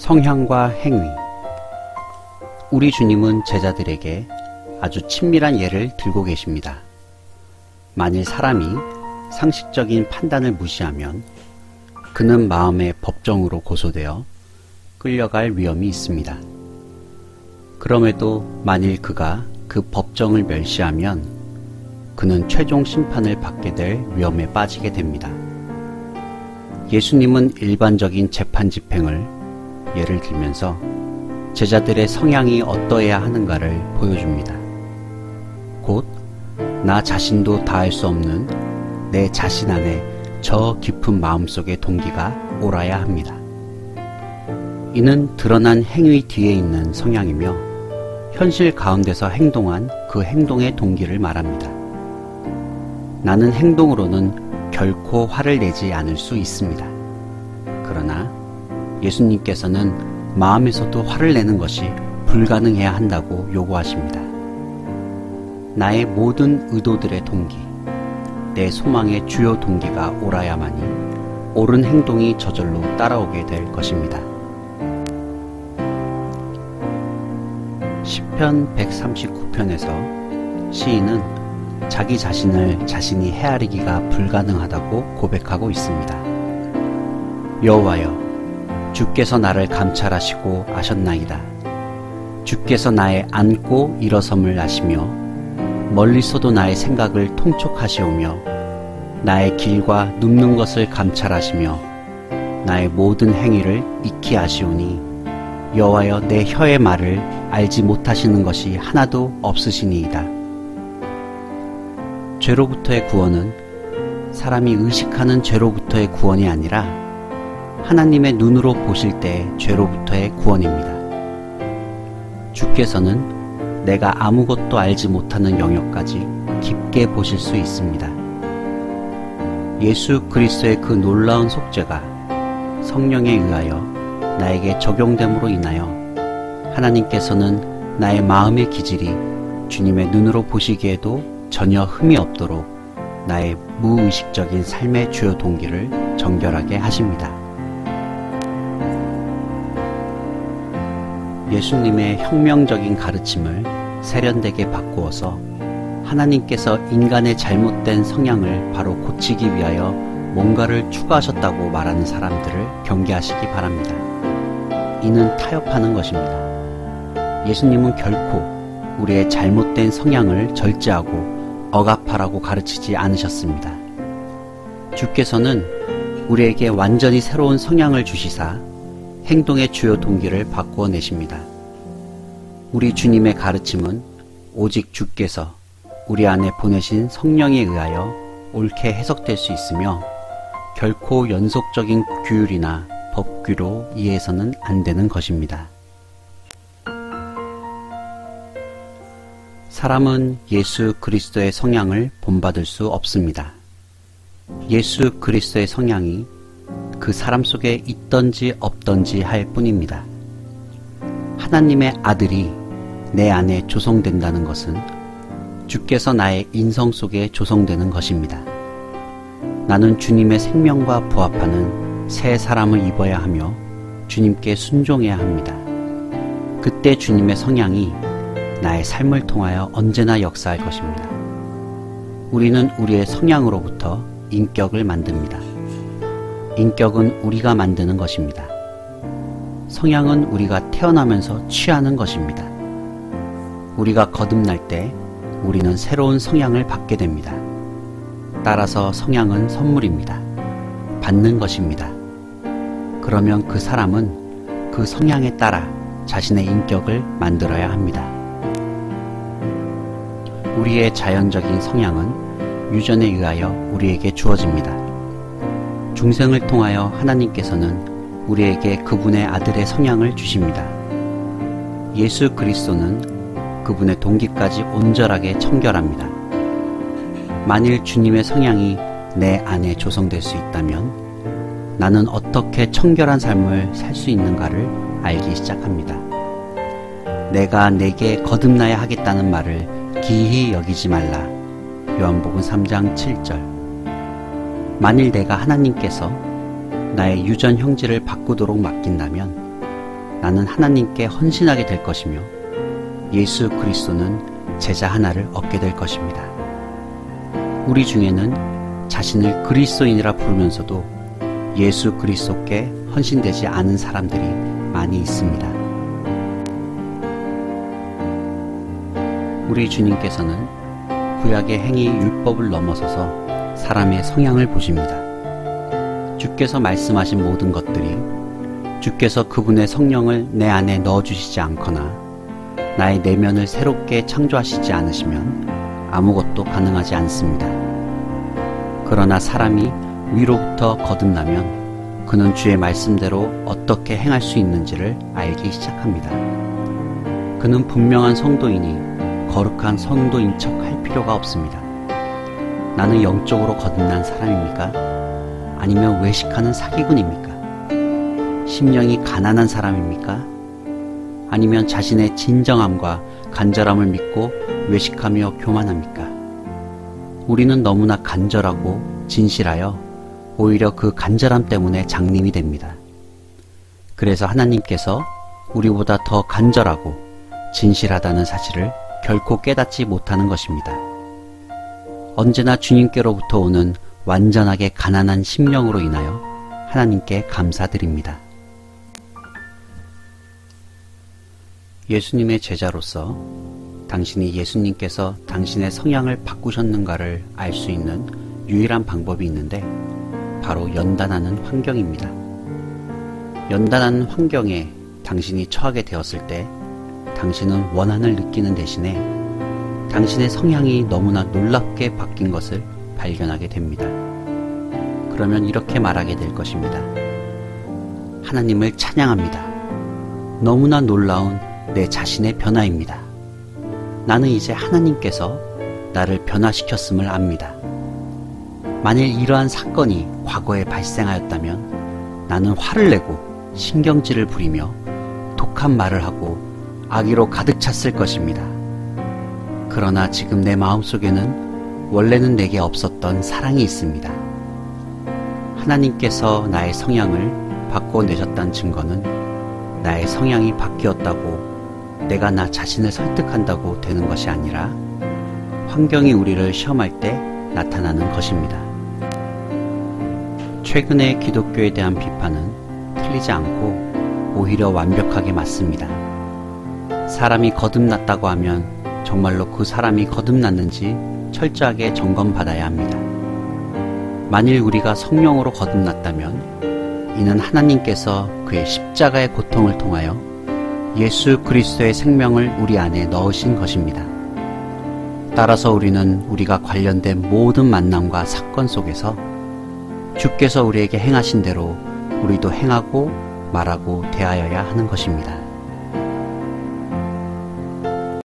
성향과 행위. 우리 주님은 제자들에게 아주 친밀한 예를 들고 계십니다. 만일 사람이 상식적인 판단을 무시하면 그는 마음의 법정으로 고소되어 끌려갈 위험이 있습니다. 그럼에도 만일 그가 그 법정을 멸시하면 그는 최종 심판을 받게 될 위험에 빠지게 됩니다. 예수님은 일반적인 재판 집행을 예를 들면서 제자들의 성향이 어떠해야 하는가를 보여줍니다. 곧 나 자신도 다할 수 없는 내 자신 안에 저 깊은 마음속의 동기가 옳아야 합니다. 이는 드러난 행위 뒤에 있는 성향이며 현실 가운데서 행동한 그 행동의 동기를 말합니다. 나는 행동으로는 결코 화를 내지 않을 수 있습니다. 그러나 예수님께서는 마음에서도 화를 내는 것이 불가능해야 한다고 요구하십니다. 나의 모든 의도들의 동기, 내 소망의 주요 동기가 옳아야만이 옳은 행동이 저절로 따라오게 될 것입니다. 시편 139편에서 시인은 자기 자신을 자신이 헤아리기가 불가능하다고 고백하고 있습니다. 여호와여, 주께서 나를 감찰하시고 아셨나이다. 주께서 나의 앉고 일어섬을 아시며 멀리서도 나의 생각을 통촉하시오며 나의 길과 눕는 것을 감찰하시며 나의 모든 행위를 익히 아시오니 여호와여, 내 혀의 말을 알지 못하시는 것이 하나도 없으시니이다. 죄로부터의 구원은 사람이 의식하는 죄로부터의 구원이 아니라 하나님의 눈으로 보실 때의 죄로부터의 구원입니다. 주께서는 내가 아무것도 알지 못하는 영역까지 깊게 보실 수 있습니다. 예수 그리스도의 그 놀라운 속죄가 성령에 의하여 나에게 적용됨으로 인하여 하나님께서는 나의 마음의 기질이 주님의 눈으로 보시기에도 전혀 흠이 없도록 나의 무의식적인 삶의 주요 동기를 정결하게 하십니다. 예수님의 혁명적인 가르침을 세련되게 바꾸어서 하나님께서 인간의 잘못된 성향을 바로 고치기 위하여 뭔가를 추가하셨다고 말하는 사람들을 경계하시기 바랍니다. 이는 타협하는 것입니다. 예수님은 결코 우리의 잘못된 성향을 절제하고 억압하라고 가르치지 않으셨습니다. 주께서는 우리에게 완전히 새로운 성향을 주시사 행동의 주요 동기를 바꾸어 내십니다. 우리 주님의 가르침은 오직 주께서 우리 안에 보내신 성령에 의하여 옳게 해석될 수 있으며 결코 연속적인 규율이나 법규로 이해해서는 안 되는 것입니다. 사람은 예수 그리스도의 성향을 본받을 수 없습니다. 예수 그리스도의 성향이 그 사람 속에 있던지 없던지 할 뿐입니다. 하나님의 아들이 내 안에 조성된다는 것은 주께서 나의 인성 속에 조성되는 것입니다. 나는 주님의 생명과 부합하는 새 사람을 입어야 하며 주님께 순종해야 합니다. 그때 주님의 성향이 나의 삶을 통하여 언제나 역사할 것입니다. 우리는 우리의 성향으로부터 인격을 만듭니다. 인격은 우리가 만드는 것입니다. 성향은 우리가 태어나면서 취하는 것입니다. 우리가 거듭날 때 우리는 새로운 성향을 받게 됩니다. 따라서 성향은 선물입니다. 받는 것입니다. 그러면 그 사람은 그 성향에 따라 자신의 인격을 만들어야 합니다. 우리의 자연적인 성향은 유전에 의하여 우리에게 주어집니다. 중생을 통하여 하나님께서는 우리에게 그분의 아들의 성향을 주십니다. 예수 그리스도는 그분의 동기까지 온전하게 청결합니다. 만일 주님의 성향이 내 안에 조성될 수 있다면 나는 어떻게 청결한 삶을 살 수 있는가를 알기 시작합니다. 내가 내게 거듭나야 하겠다는 말을 기히 여기지 말라. 요한복음 3장 7절. 만일 내가 하나님께서 나의 유전 형질을 바꾸도록 맡긴다면 나는 하나님께 헌신하게 될 것이며 예수 그리스도는 제자 하나를 얻게 될 것입니다. 우리 중에는 자신을 그리스도인이라 부르면서도 예수 그리스도께 헌신되지 않은 사람들이 많이 있습니다. 우리 주님께서는 구약의 행위 율법을 넘어서서 사람의 성향을 보십니다. 주께서 말씀하신 모든 것들이 주께서 그분의 성령을 내 안에 넣어주시지 않거나 나의 내면을 새롭게 창조하시지 않으시면 아무것도 가능하지 않습니다. 그러나 사람이 위로부터 거듭나면 그는 주의 말씀대로 어떻게 행할 수 있는지를 알기 시작합니다. 그는 분명한 성도이니 거룩한 성도인 척 할 필요가 없습니다. 나는 영적으로 거듭난 사람입니까? 아니면 외식하는 사기꾼입니까? 심령이 가난한 사람입니까? 아니면 자신의 진정함과 간절함을 믿고 외식하며 교만합니까? 우리는 너무나 간절하고 진실하여 오히려 그 간절함 때문에 장님이 됩니다. 그래서 하나님께서 우리보다 더 간절하고 진실하다는 사실을 결코 깨닫지 못하는 것입니다. 언제나 주님께로부터 오는 완전하게 가난한 심령으로 인하여 하나님께 감사드립니다. 예수님의 제자로서 당신이 예수님께서 당신의 성향을 바꾸셨는가를 알 수 있는 유일한 방법이 있는데 바로 연단하는 환경입니다. 연단하는 환경에 당신이 처하게 되었을 때 당신은 원한을 느끼는 대신에 당신의 성향이 너무나 놀랍게 바뀐 것을 발견하게 됩니다. 그러면 이렇게 말하게 될 것입니다. 하나님을 찬양합니다. 너무나 놀라운 내 자신의 변화입니다. 나는 이제 하나님께서 나를 변화시켰음을 압니다. 만일 이러한 사건이 과거에 발생하였다면 나는 화를 내고 신경질을 부리며 독한 말을 하고 악의로 가득 찼을 것입니다. 그러나 지금 내 마음속에는 원래는 내게 없었던 사랑이 있습니다. 하나님께서 나의 성향을 바꿔내셨다는 증거는 나의 성향이 바뀌었다고 내가 나 자신을 설득한다고 되는 것이 아니라 환경이 우리를 시험할 때 나타나는 것입니다. 최근의 기독교에 대한 비판은 틀리지 않고 오히려 완벽하게 맞습니다. 사람이 거듭났다고 하면 정말로 그 사람이 거듭났는지 철저하게 점검받아야 합니다. 만일 우리가 성령으로 거듭났다면 이는 하나님께서 그의 십자가의 고통을 통하여 예수 그리스도의 생명을 우리 안에 넣으신 것입니다. 따라서 우리는 우리가 관련된 모든 만남과 사건 속에서 주께서 우리에게 행하신 대로 우리도 행하고 말하고 대하여야 하는 것입니다.